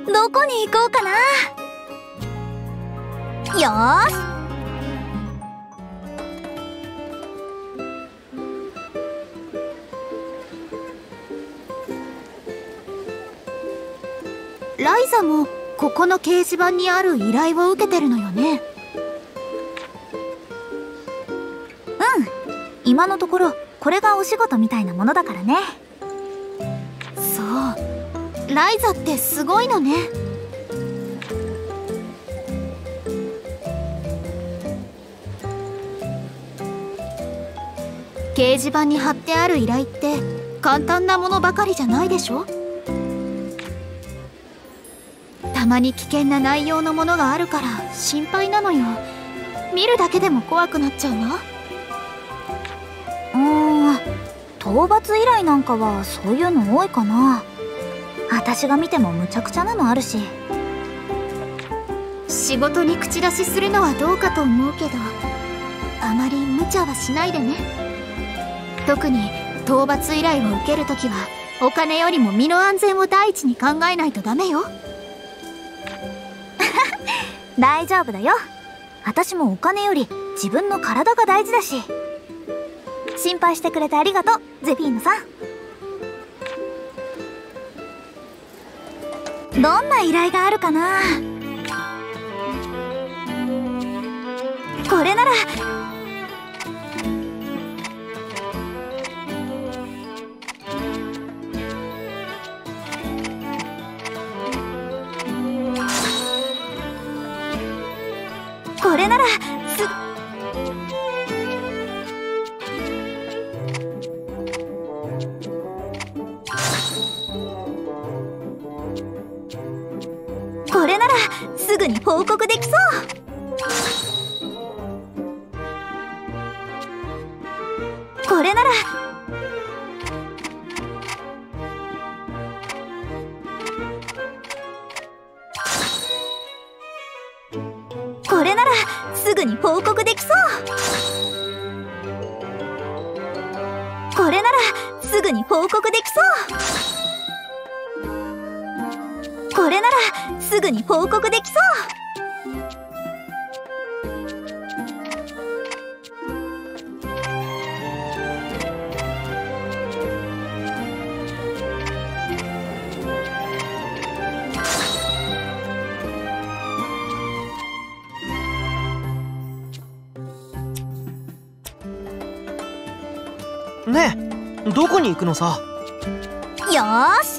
どこに行こうかな。よーし。ライザもここの掲示板にある依頼を受けてるのよね。今のところこれがお仕事みたいなものだからね。そう、ライザってすごいのね。掲示板に貼ってある依頼って簡単なものばかりじゃないでしょ。たまに危険な内容のものがあるから心配なのよ。見るだけでも怖くなっちゃうわ。討伐依頼なんかはそういうの多いかな。私が見てもむちゃくちゃなのあるし。仕事に口出しするのはどうかと思うけど、あまり無茶はしないでね。特に討伐依頼を受けるときはお金よりも身の安全を第一に考えないとダメよ。大丈夫だよ。私もお金より自分の体が大事だし。心配してくれてありがとう、ゼフィーヌさん。どんな依頼があるかな。これなら。これならこれならすぐに報告できそう。これならこれならすぐに報告できそう。これならすぐに報告できそう。これならすぐに報告できそう。 ねえ、どこに行くのさ。 よーし。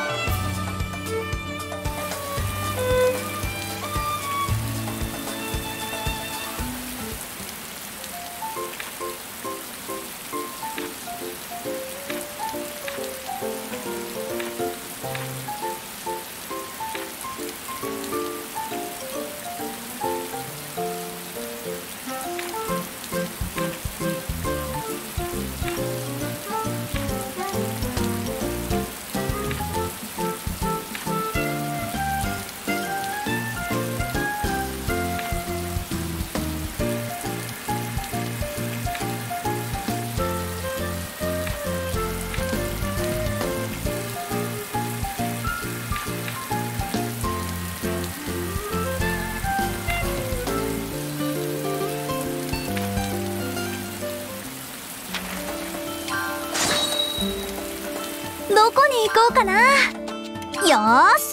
どこに行こうかな。よーし。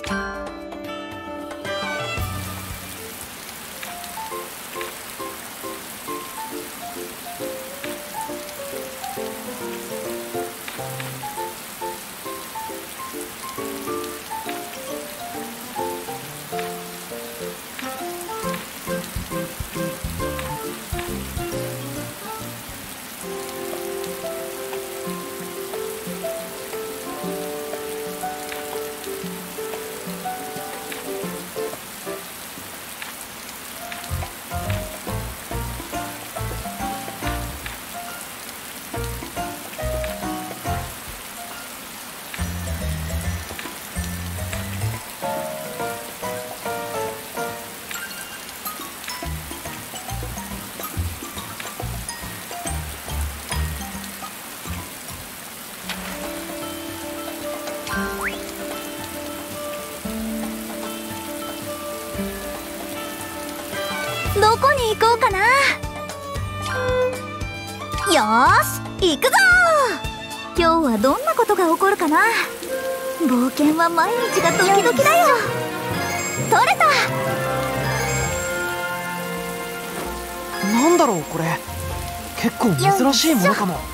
どこに行こうかな。よーし行くぞ。今日はどんなことが起こるかな。冒険は毎日がドキドキだよ。取れた。 なんだろうこれ、結構珍しいものかも。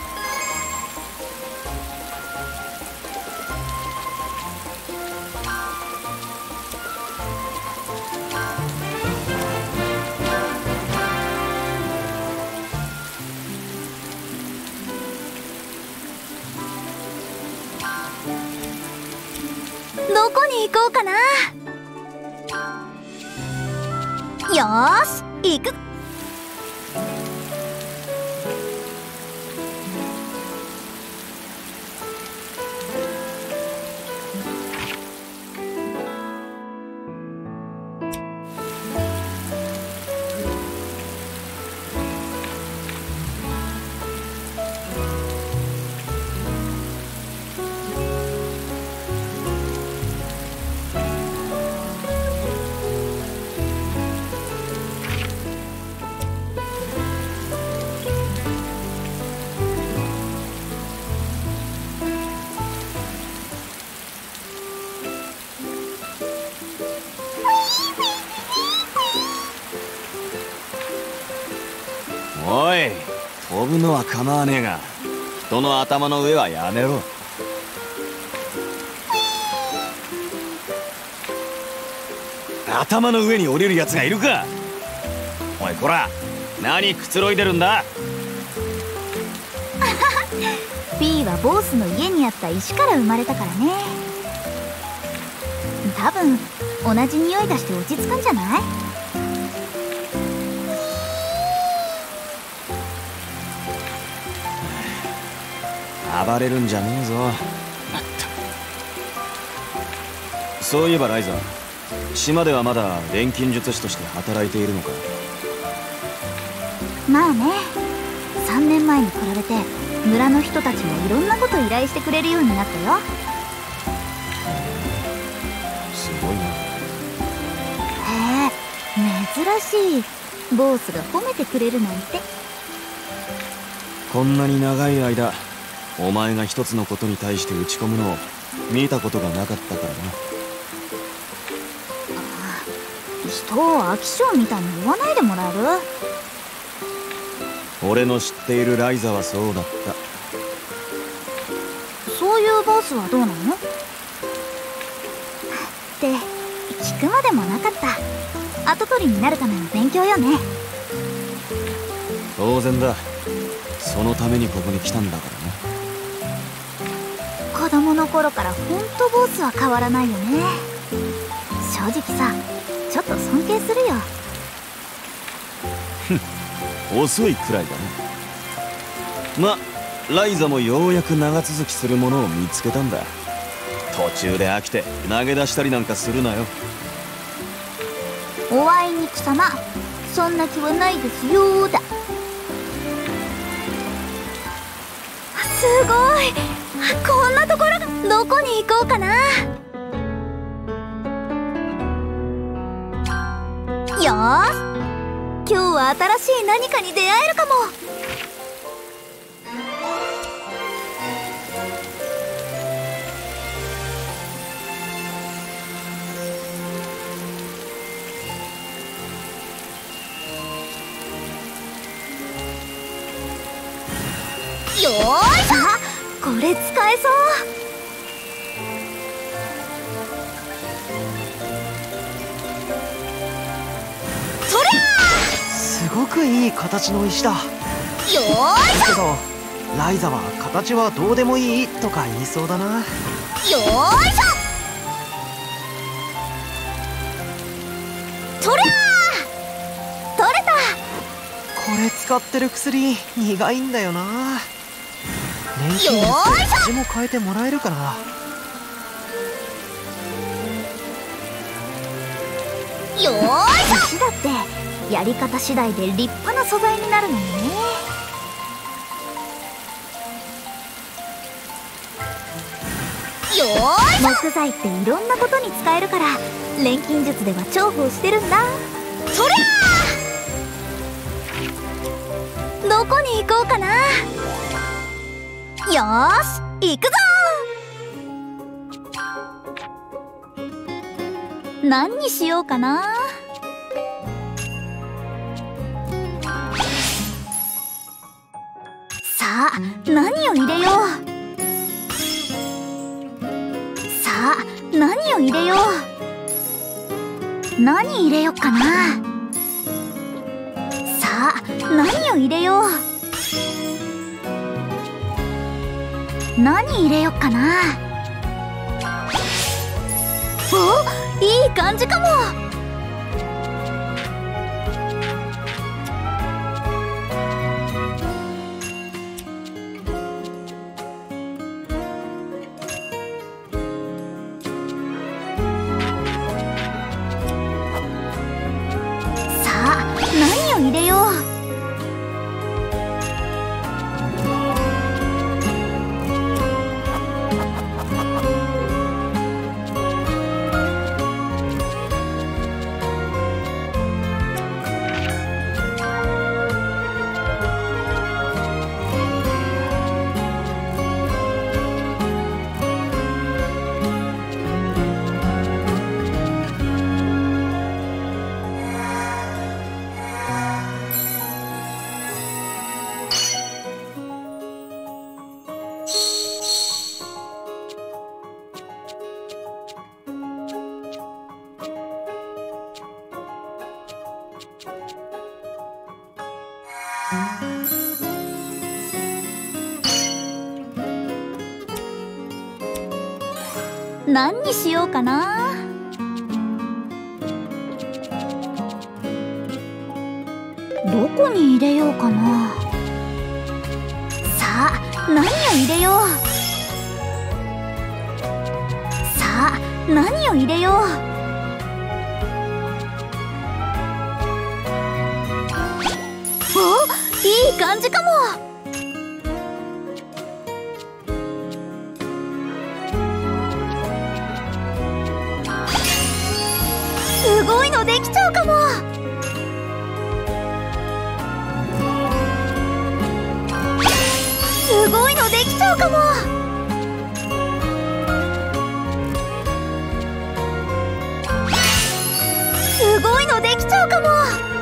どこに行こうかな。よーし行く。 おい、飛ぶのは構わねえが、人の頭の上はやめろ。頭の上に降りるやつがいるか。おいこら、何くつろいでるんだ。 P はボースの家にあった石から生まれたからね。多分同じ匂いがして落ち着くんじゃない？ 暴れるんじゃねえぞ。そういえばライザ、島ではまだ錬金術師として働いているのか。 まあね、3年前に比べて村の人たちもいろんなこと依頼してくれるようになったよ。 すごいな。 へえ、珍しい。ボースが褒めてくれるなんて。 こんなに長い間お前が一つのことに対して打ち込むのを見たことがなかったからな。 人を飽き性みたいに言わないでもらえる？ 俺の知っているライザはそうだった。 そういうボスはどうなの？って聞くまでもなかった。跡取りになるための勉強よね。 当然だ。そのためにここに来たんだからな。 子供の頃からほんとボスは変わらないよね。正直さ、ちょっと尊敬するよ。 遅いくらいだな。ま、ライザもようやく長続きするものを見つけたんだ。途中で飽きて投げ出したりなんかするなよ。 おあいにくさま、そんな気はないですよーだ。すごい、こんなところが。どこに行こうかな。よーし、今日は新しい何かに出会えるかも。よーいしょ、これ使えそう。そりゃすごくいい形の石だ。 ー、よーいしけどライザは形はどうでもいいとか言いそうだな。 ょ、よーいしょ。そりゃー、取れた。 これ使ってる薬苦いんだよな。錬金術で味も変えてもらえるかな。 よーいしょ。石だってやり方次第で立派な素材になるのよね。よーいしょ。木材っていろんなことに使えるから錬金術では重宝してるんだ。そりゃどこに行こうかな。よーし行くぞ。何にしようかな。さあ何を入れよう。さあ何を入れよう。何入れよっかな。さあ何を入れよう。何入れよっかな。お、いい感じかも。何を入れよう。何にしようかな。どこに入れようかな。さあ何を入れよう。さあ何を入れよう。お、いい感じかも。すごいのできちゃうかも。すごいのできちゃうかも。すごいのできちゃうかも。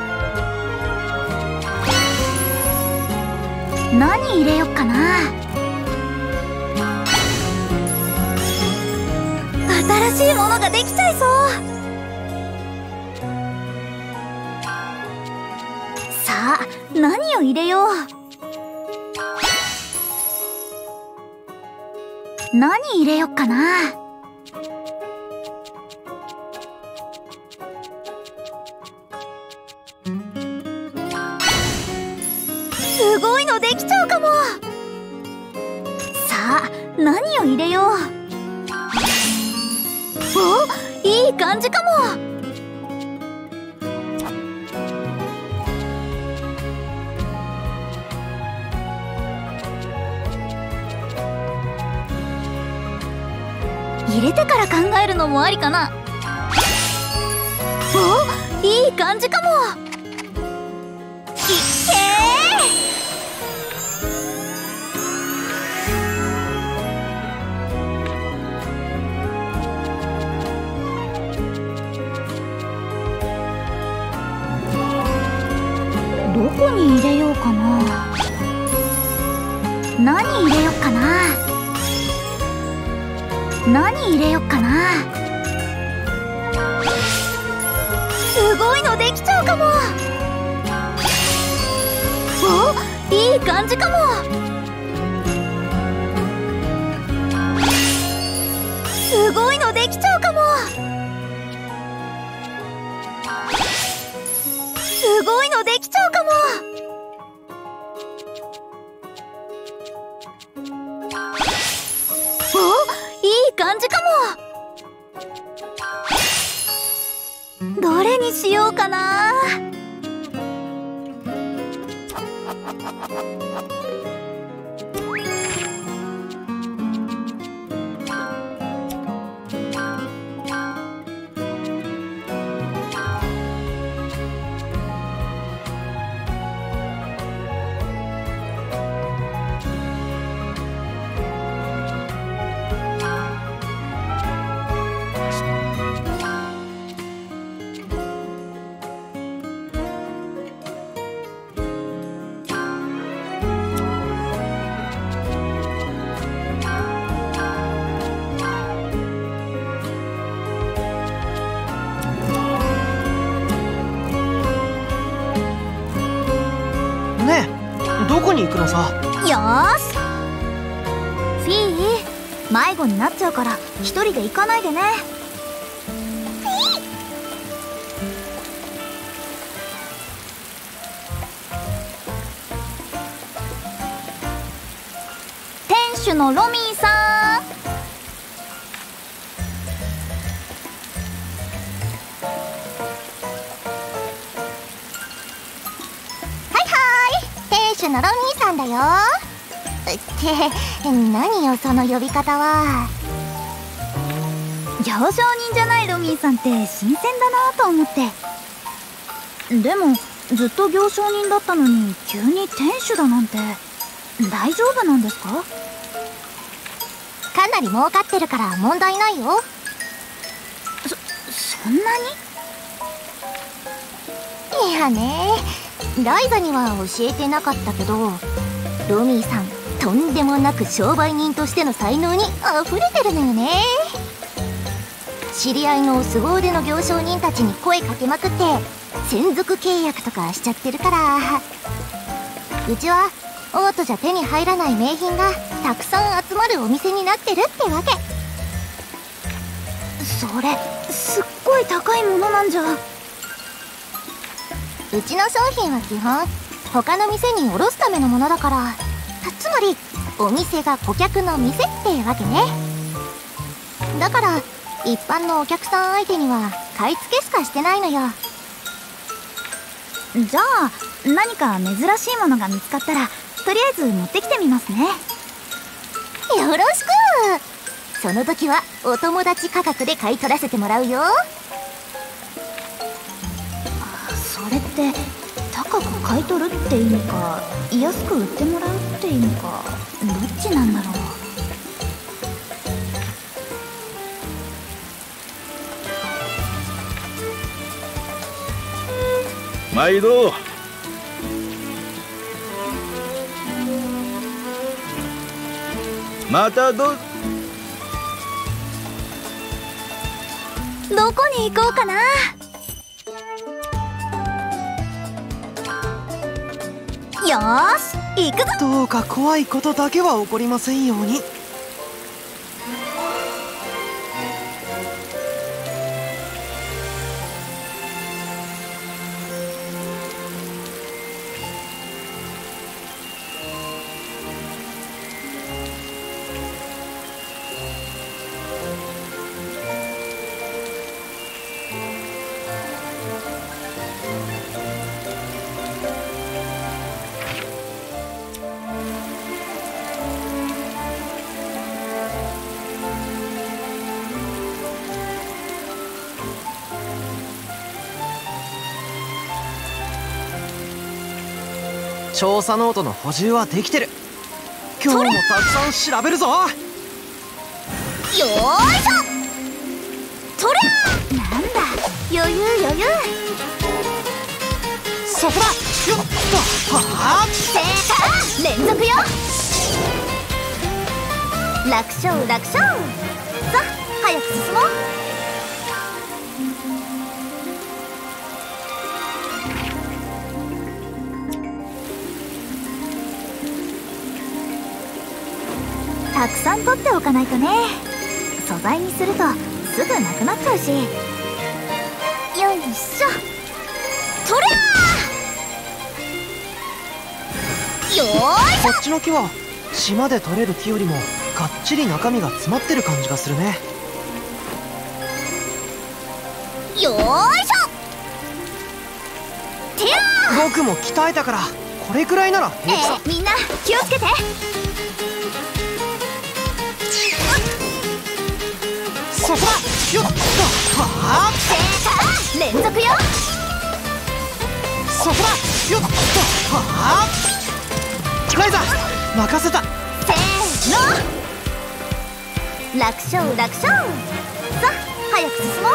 何入れよっかな。新しいものができちゃいそう。さあ何を入れよう。何入れよっかな。すごいのできちゃうかも。さあ何を入れよう。お、いい感じかも。入れてから考えるのもありかな。お、いい感じかも。いっけー。どこに入れようかな。何入れよっかな。何入れよっかな。すごいのできちゃうかも。お、いい感じかも。すごいのできちゃうかも。すごいのできちゃうかも。お、いい感じかも。どれにしようかな。 に行くのさ。 よーし。フィー、迷子になっちゃうから一人で行かないでね。店主のロミーさん。 店主のロミーさんだよ。って何よその呼び方は。 行商人じゃないロミーさんって新鮮だなと思って。でもずっと行商人だったのに急に店主だなんて大丈夫なんですか？ かなり儲かってるから問題ないよ。 そんなに？ いやね、ライザには教えてなかったけど、ロミーさんとんでもなく商売人としての才能にあふれてるのよね。知り合いの凄腕の行商人たちに声かけまくって専属契約とかしちゃってるから、うちはオートじゃ手に入らない名品がたくさん集まるお店になってるってわけ。 それすっごい高いものなんじゃ。 うちの商品は基本他の店に卸すためのものだから、つまりお店が顧客の店ってわけね。だから一般のお客さん相手には買い付けしかしてないのよ。 じゃあ何か珍しいものが見つかったらとりあえず持ってきてみますね。 よろしく。その時はお友達価格で買い取らせてもらうよ。 それって高く買い取るって意味か安く売ってもらうって意味か、どっちなんだろう。 毎度。またどこに行こうかな。よーし行くぞ。 どうか怖いことだけは起こりませんように。調査ノートの補充はできてる。今日もたくさん調べるぞ。 よーいしょ。とりゃなんだ、余裕余裕。 そこだ。よっと。はあ。 正解。連続よ。楽勝楽勝。さあ早く進もう。 たくさん取っておかないとね。素材にするとすぐなくなっちゃうし。よいしょ。 とりゃよーいしこっちの木は島で採れる木よりもがっちり中身が詰まってる感じがするね。 ょよーいしょ。てやー。 僕も鍛えたからこれくらいなら平気さ。 みんな気をつけて。 そこだ。よっと。はあ。 正解。連続よ。 そこだ。よっと。はあ。ライザ任せた。 せーの。楽勝楽勝。さあ早く進もう。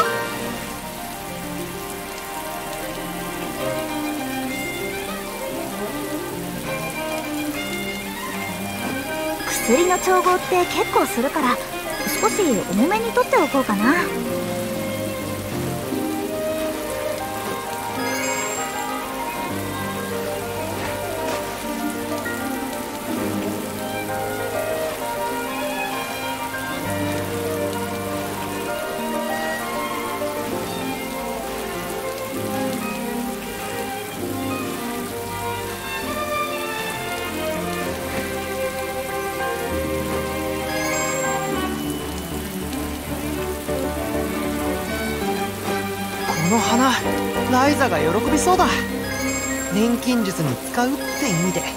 薬の調合って結構するから少し重めに取っておこうかな。 の花ライザが喜びそうだ。錬金術に使うって意味で。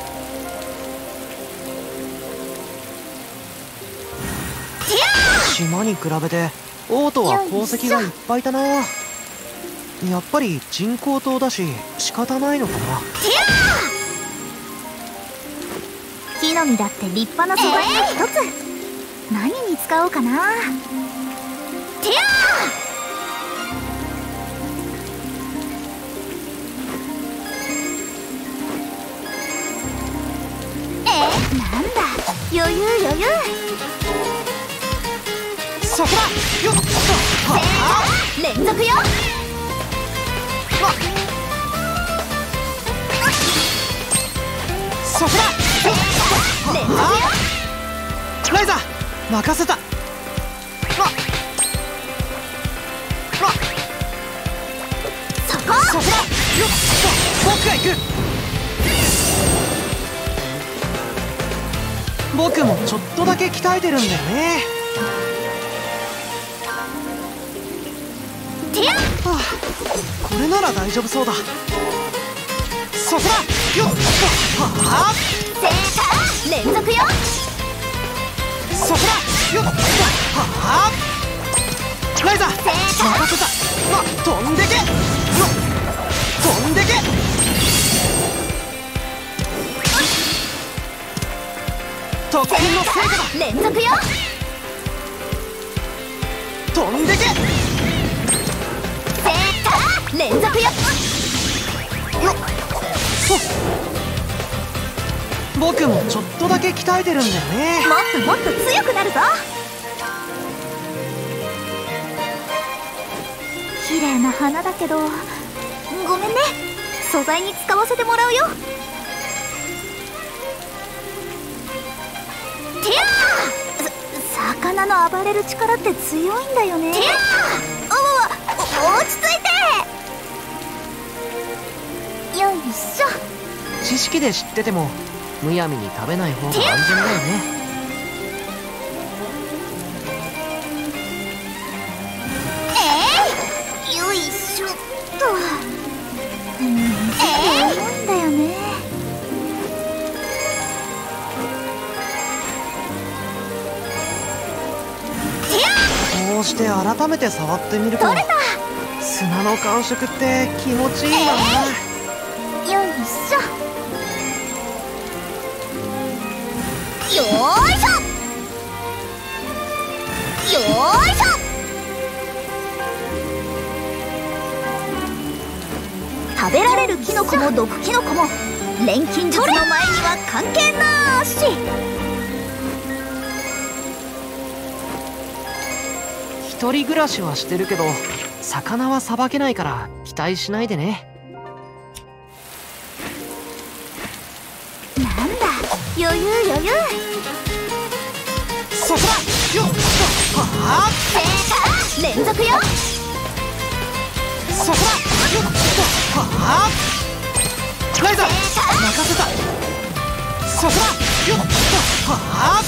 島に比べてオートは鉱石がいっぱいだな。やっぱり人工島だし仕方ないのかな。 木の実だって立派な素材の一つ。何に使おうかな。なんだ、余裕余裕。 そこだよっ。 連続よ。 そこだ連続よ。 ライザ任せた。 そこそこだよっ。僕が行く。僕もちょっとだけ鍛えてるんだよね。はあ、これなら大丈夫そうだ。そこだよっ。はあ、 連続よ。 そこだよっ。はあ、ライザ任せた。飛んでけよっ。飛んでけ。特訓の成果だ。 連続よ。 飛んでけ。 連続よ。 僕もちょっとだけ鍛えてるんだよね。 もっともっと強くなるぞ。綺麗な花だけどごめんね。素材に使わせてもらうよ。魚の暴れる力って強いんだよね。落ち着いて。よいしょ。 知識で知っててもむやみに食べない方が安全だよね。 よいしょっと。重いんだよね。 こうして改めて触ってみると取れた。 砂の感触って気持ちいいな。 よいしょ。よーいしょ。よーいしょ。食べられるキノコも毒キノコも錬金術の前には関係なーし。 一人暮らしはしてるけど魚はさばけないから期待しないでね。 なんだ、余裕余裕。 そこだよっ。はあ、 連続よ。 そこだよっ。はあ、ライザ任せた。そこだよっ。はあ、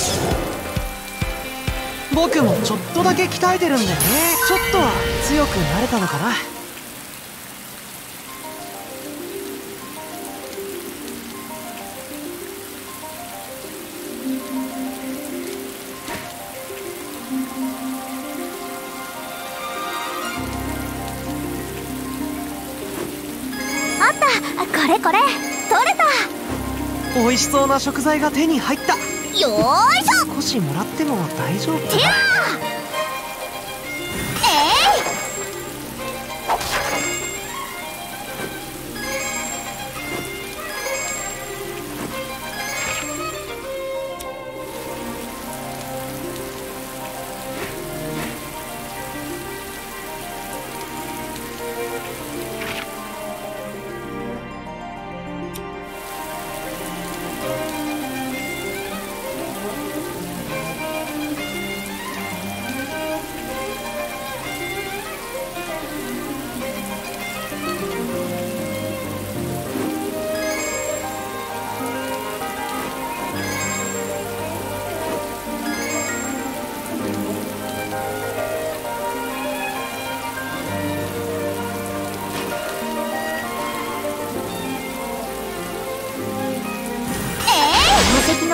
僕もちょっとだけ鍛えてるんだよね。ちょっとは強くなれたのかな。 あった、これこれ、取れた。 美味しそうな食材が手に入った。 よーいしょ。 少しもらっても大丈夫かな。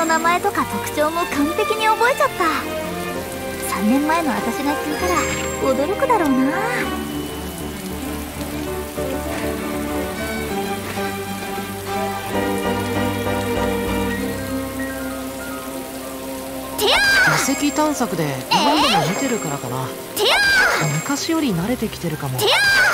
名前とか特徴も完璧に覚えちゃった。3年前の私が聞いたら驚くだろうな。 遺跡探索で何度も見てるからかな。昔より慣れてきてるかも。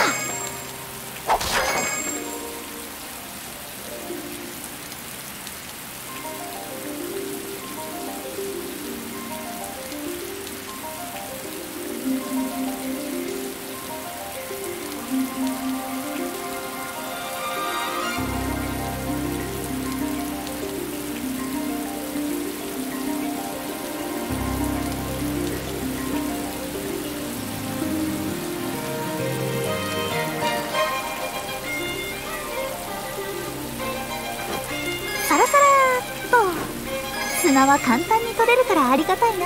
サラサラーっと砂は簡単に取れるからありがたいな。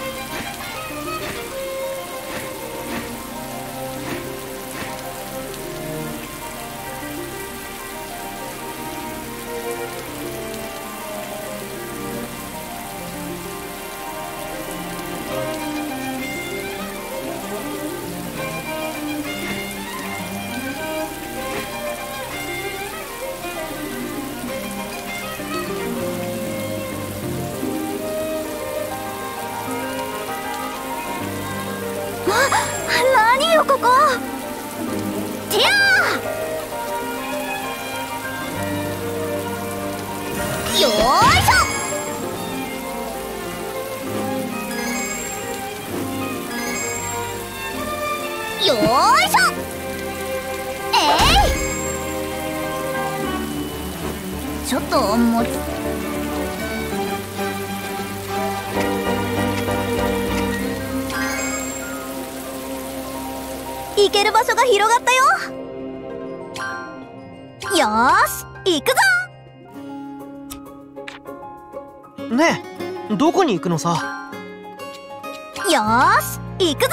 何よここ。てやー。よーいしょ。よーいしょ。ちょっともう行ける場所が広がったよ。よーし行くぞ。 ねえ、どこに行くのさ。 よーし行くぞ。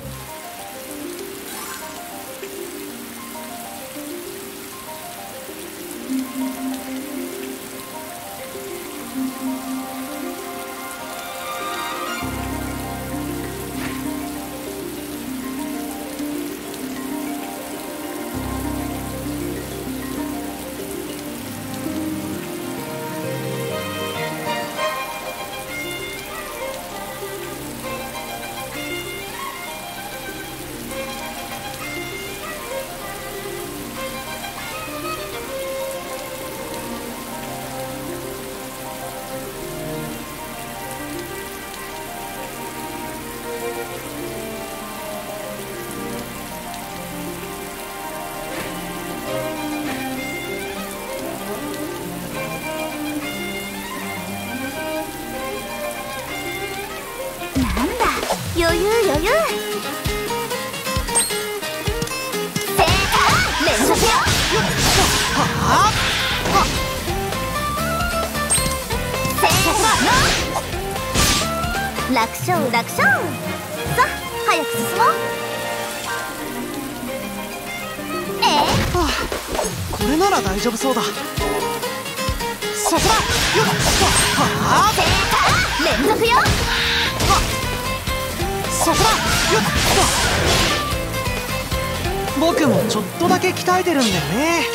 余裕余裕。連射せよ。楽勝楽勝。さあ早く進もう。 これなら大丈夫そうだ。そこだ。 連続よ。 そこだ。僕もちょっとだけ鍛えてるんだよね。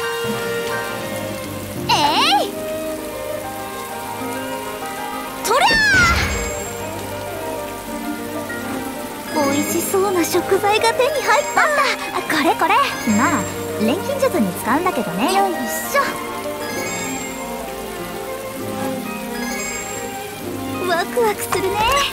とりゃー。美味しそうな食材が手に入った。これこれ。まあ錬金術に使うんだけどね。よいしょ。ワクワクするね。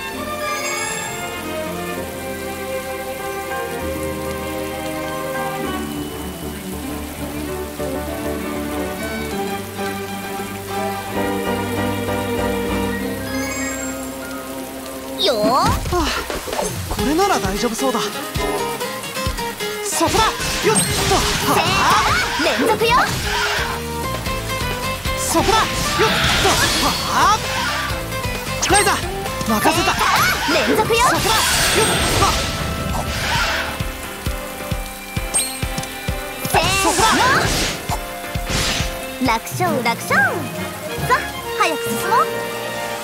よこれなら大丈夫そうだ。そこだ。よっと。 連続よ。 そこだ。よっと。ライザ任せた。 連続よ。 そこだ。よっそこだ。楽勝楽勝。さあ早く進もう。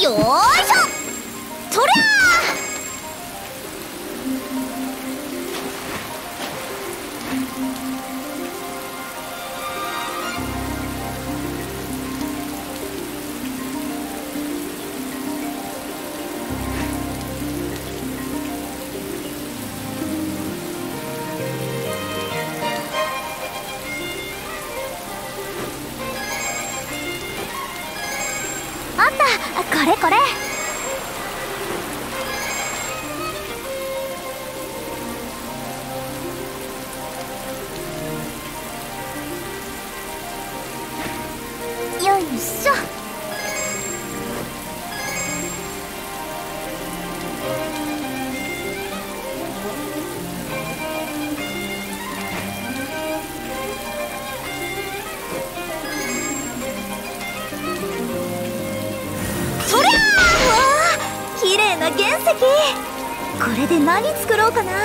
よーいしょ。そりゃあった、これこれ。よいしょ。そりゃー、わあ、綺麗な原石。これで何作ろうかな。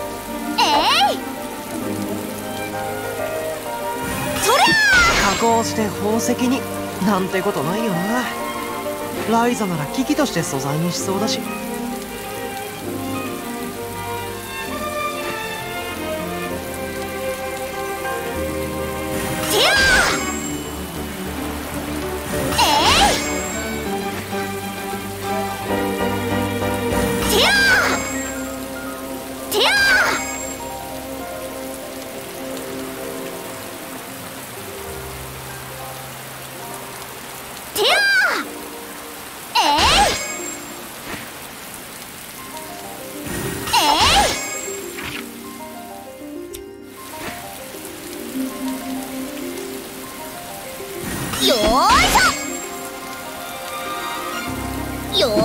そりゃ加工して宝石になんてことないよな。ライザなら機器として素材にしそうだし。よーいしょ。よーいしょ。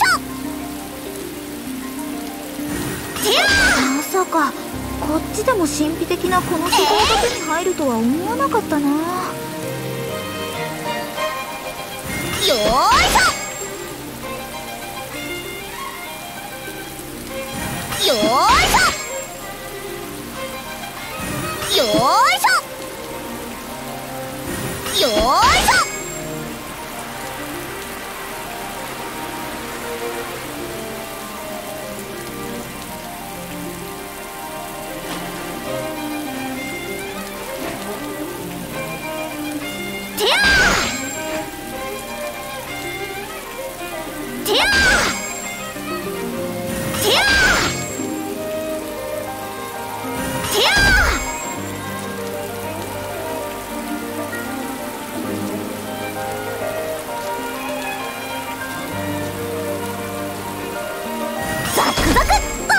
まさかこっちでも神秘的なこの世界が手に入るとは思わなかったな。よーいしょ。よーいしょ。よーいしょ。よーいしょ。てやーてやーてやーてやザクザクっと。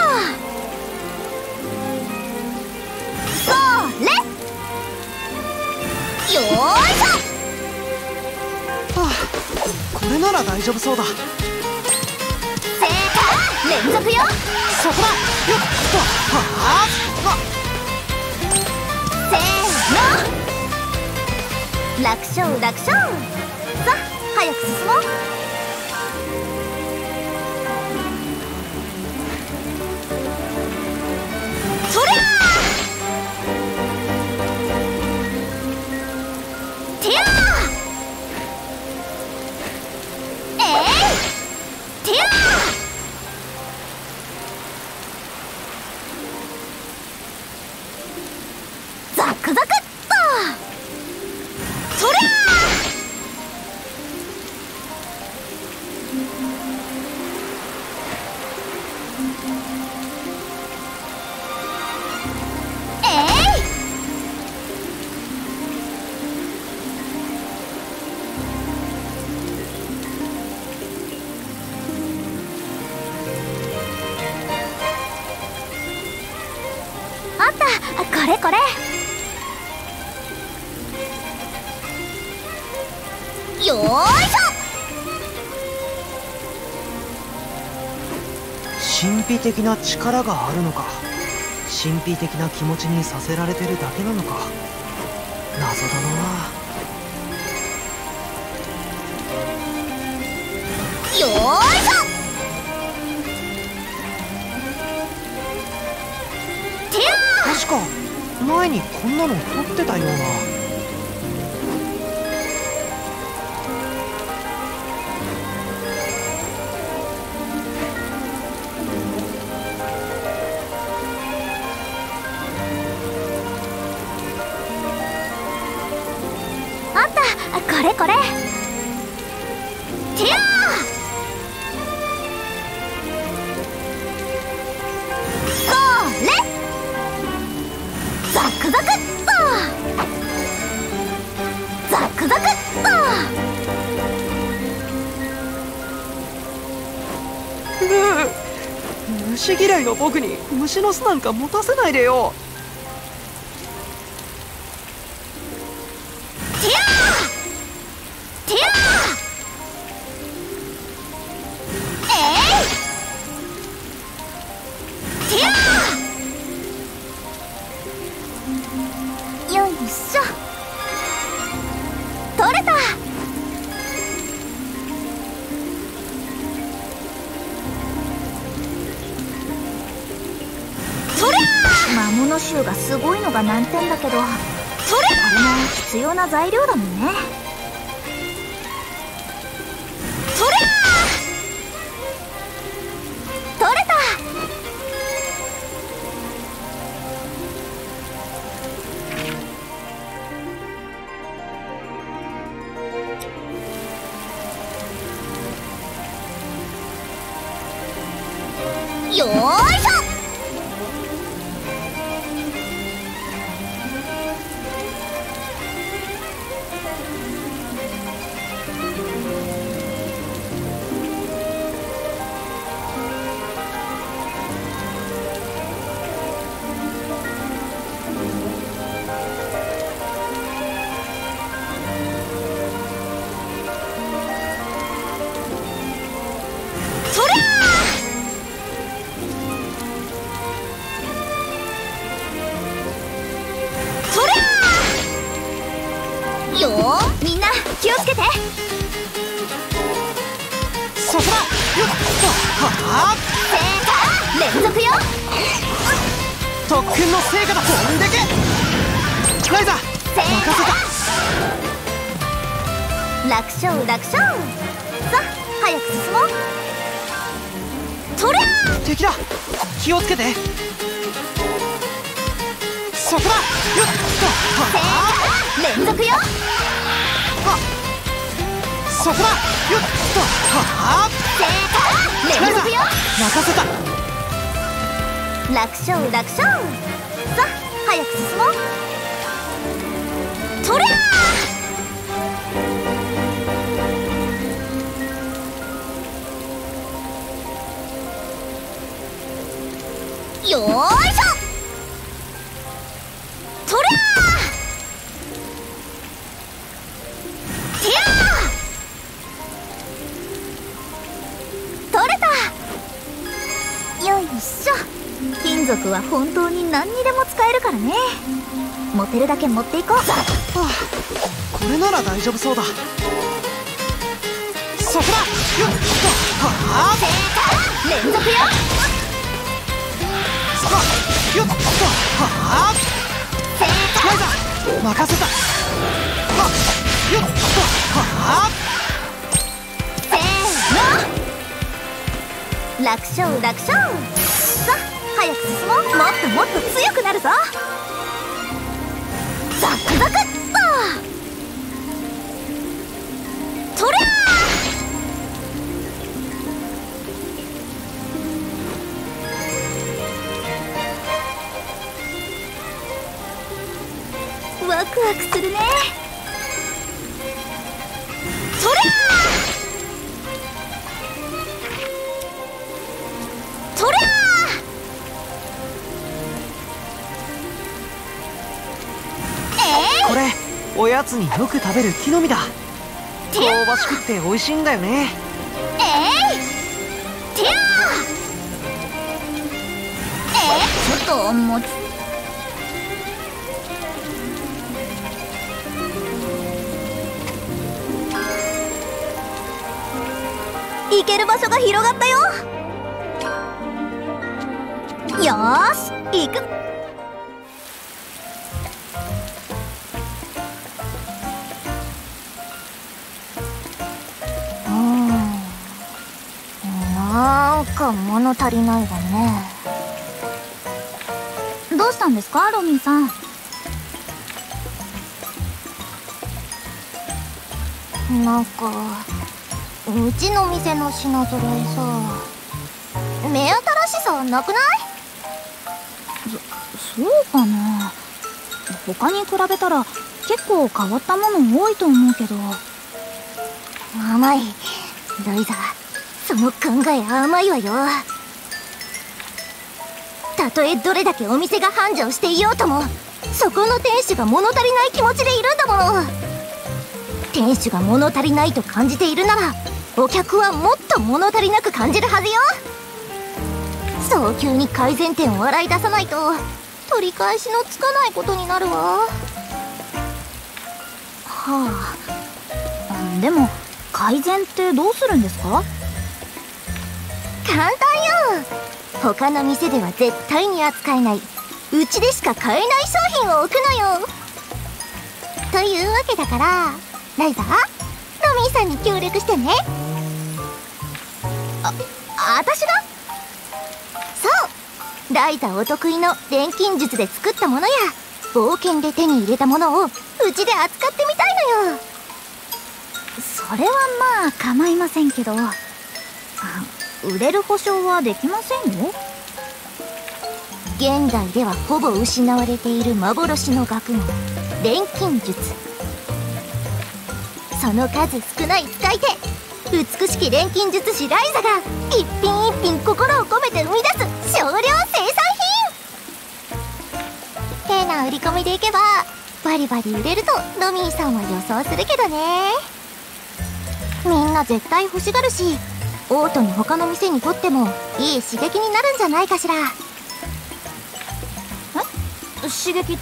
それ。よーいしょ。 はあ、これなら大丈夫そうだ。 正解。連続よ。 そこだ。よっと。はあ、 せーの。楽勝楽勝。さあ早く進もう。そりゃーてやーてやーザクザクっと。そりゃあった、これこれ。よーいしょ。 神秘的な力があるのか、神秘的な気持ちにさせられてるだけなのか、謎だな。 よーいしょ。てや確か前にこんなの撮ってたような。 ったこれこれ。ティアそれザクザクっとザクザクっと。 虫嫌いの僕に虫の巣なんか持たせないでよ。 ティアティアティアよいしょ。取れた。魔物臭がすごいのが難点だけど、これも必要な材料だもんね。取れた。よーいしょ。よー、みんな気をつけて。 そこだ。よっはあ連続よ。 特訓の成果だ。飛んでけライザ、任せた。 楽勝楽勝。さあ早く進もう。とりゃー敵だ。気をつけて。そこだ。よっ連続よ。 そこだ。よっはあ連続よ。 任せた。 楽勝楽勝。さあ早く進もう。とりゃーよーいしょ。とりゃーティア取れた。よいしょ。金属は本当に何にでも使えるからね。持てるだけ持っていこう。 これなら大丈夫そうだ。そこだ。よっはあ連続よ。 よっはあライザー、任せた。よっはあ楽勝楽勝。さあ早く進もう。もっともっと強くなるぞ。ザクザクっと。とりゃーワクワクするね。とりゃーとりゃこれおやつによく食べる木の実だ。香ばしくって美味しいんだよね。 ティアちょっともう行ける場所が広がったよ。よーし行く。なんか物足りないわね。どうしたんですかロミンさん。 なんかうちの店の品揃えさ、目新しさなくない？ そうかな。他に比べたら結構変わったもの多いと思うけど。 甘い。ライザ、その考え甘いわよ。たとえどれだけお店が繁盛していようとも、そこの店主が物足りない気持ちでいるんだもの。店主が物足りないと感じているなら、お客はもっと物足りなく感じるはずよ。早急に改善点を洗い出さないと取り返しのつかないことになるわ。 はあ。でも改善ってどうするんですか？ 簡単よ。他の店では絶対に扱えない、うちでしか買えない商品を置くのよ。というわけだから、ライザー、ロミーさんに協力してね。私が？そう、ライザお得意の錬金術で作ったものや冒険で手に入れたものをうちで扱ってみたいのよ。 それはまあ構いませんけど、売れる保証はできませんよ。 現代ではほぼ失われている幻の学問、錬金術。その数少ない使い手、美しき錬金術師ライザが一品一品心を込めて生み出す少量生産品。変な売り込みでいけばバリバリ売れるとロミーさんは予想するけどね。みんな絶対欲しがるし、オートに他の店にとってもいい刺激になるんじゃないかしら。 刺激って？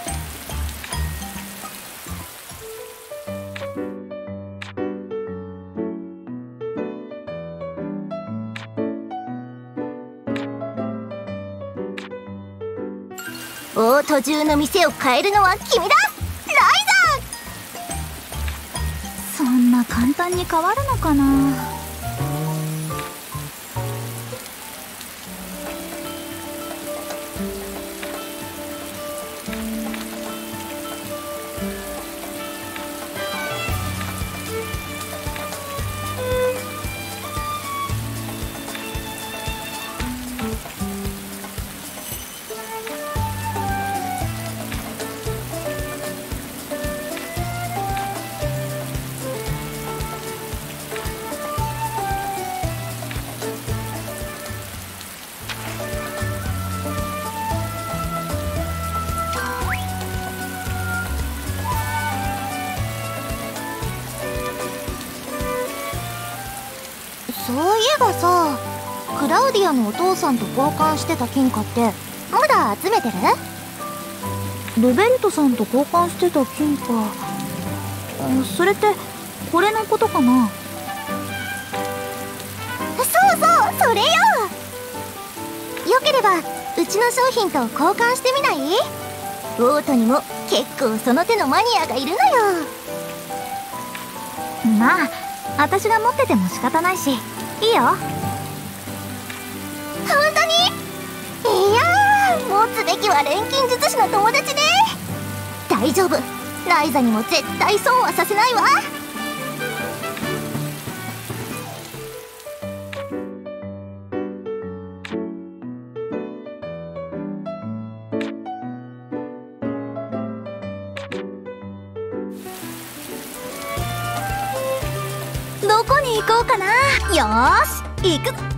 オート中の店を変えるのは君だ、ライザー。 そんな簡単に変わるのかな。 そういえばさ、クラウディアのお父さんと交換してた金貨ってまだ集めてる？ ルベルトさんと交換してた金貨、それってこれのことかな？ そうそう、それよ。よければうちの商品と交換してみない？オートにも結構その手のマニアがいるのよ。 まあ私が持ってても仕方ないしいいよ。 本当に？いやー、持つべきは錬金術師の友達ね。大丈夫、ライザにも絶対損はさせないわ。 どこに行こうかな。よーし行くぞ。